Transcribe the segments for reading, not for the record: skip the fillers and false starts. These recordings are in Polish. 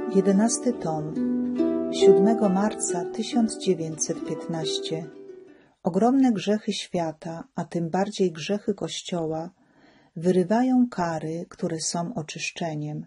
11 tom, 7 marca 1915. Ogromne grzechy świata, a tym bardziej grzechy Kościoła, wyrywają kary, które są oczyszczeniem.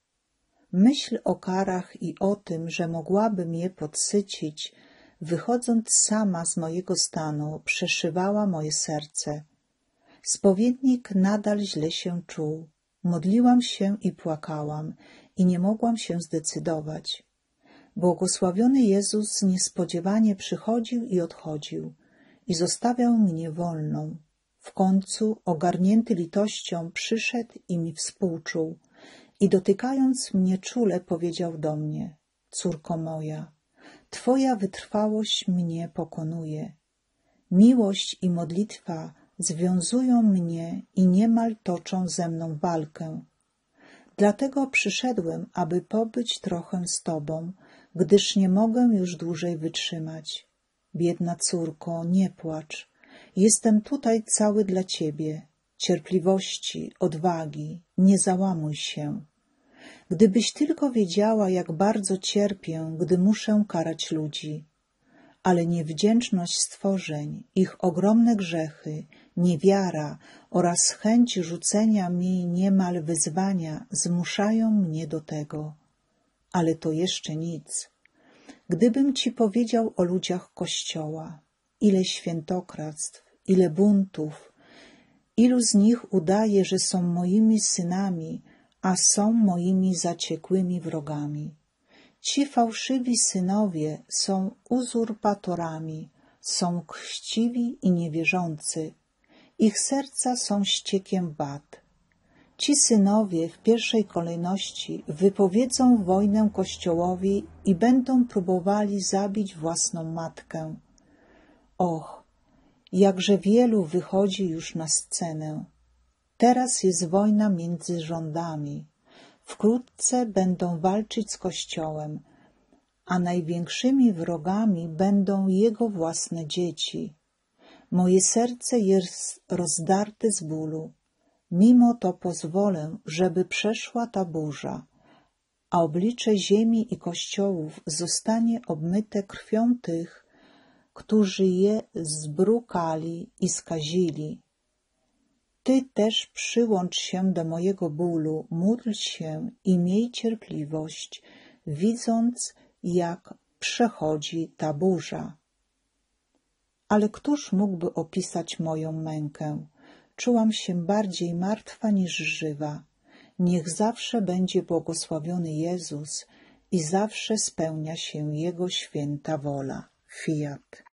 Myśl o karach i o tym, że mogłabym je podsycić, wychodząc sama z mojego stanu, przeszywała moje serce. Spowiednik nadal źle się czuł. Modliłam się i płakałam i nie mogłam się zdecydować. Błogosławiony Jezus niespodziewanie przychodził i odchodził i zostawiał mnie wolną. W końcu, ogarnięty litością, przyszedł i mi współczuł i dotykając mnie czule powiedział do mnie: córko moja, Twoja wytrwałość mnie pokonuje. Miłość i modlitwa związują mnie i niemal toczą ze mną walkę. Dlatego przyszedłem, aby pobyć trochę z Tobą, gdyż nie mogę już dłużej wytrzymać. Biedna córko, nie płacz. Jestem tutaj cały dla Ciebie. Cierpliwości, odwagi, nie załamuj się. Gdybyś tylko wiedziała, jak bardzo cierpię, gdy muszę karać ludzi. Ale niewdzięczność stworzeń, ich ogromne grzechy, niewiara oraz chęć rzucenia mi niemal wyzwania zmuszają mnie do tego. Ale to jeszcze nic. Gdybym Ci powiedział o ludziach Kościoła, ile świętokradztw, ile buntów, ilu z nich udaje, że są moimi synami, a są moimi zaciekłymi wrogami. Ci fałszywi synowie są uzurpatorami, są chciwi i niewierzący. Ich serca są ściekiem wad. Ci synowie w pierwszej kolejności wypowiedzą wojnę Kościołowi i będą próbowali zabić własną matkę. Och, jakże wielu wychodzi już na scenę. Teraz jest wojna między rządami. Wkrótce będą walczyć z Kościołem, a największymi wrogami będą jego własne dzieci. Moje serce jest rozdarte z bólu. Mimo to pozwolę, żeby przeszła ta burza, a oblicze ziemi i kościołów zostanie obmyte krwią tych, którzy je zbrukali i skazili. Ty też przyłącz się do mojego bólu, módl się i miej cierpliwość, widząc, jak przechodzi ta burza. Ale któż mógłby opisać moją mękę? Czułam się bardziej martwa niż żywa. Niech zawsze będzie błogosławiony Jezus i zawsze spełnia się Jego święta wola. Fiat.